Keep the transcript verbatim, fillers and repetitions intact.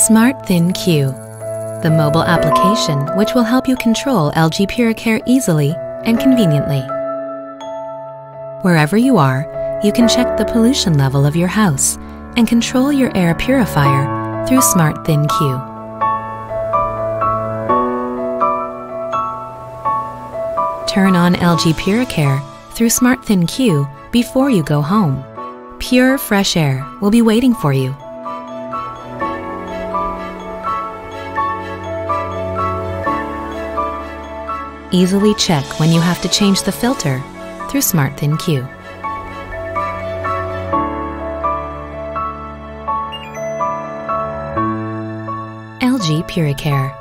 Smart Thinq, the mobile application which will help you control L G PuriCare easily and conveniently. Wherever you are, you can check the pollution level of your house and control your air purifier through Smart Thinq. Turn on L G PuriCare through Smart Thinq before you go home. Pure fresh air will be waiting for you. Easily check when you have to change the filter through Smart Thinq. L G PuriCare.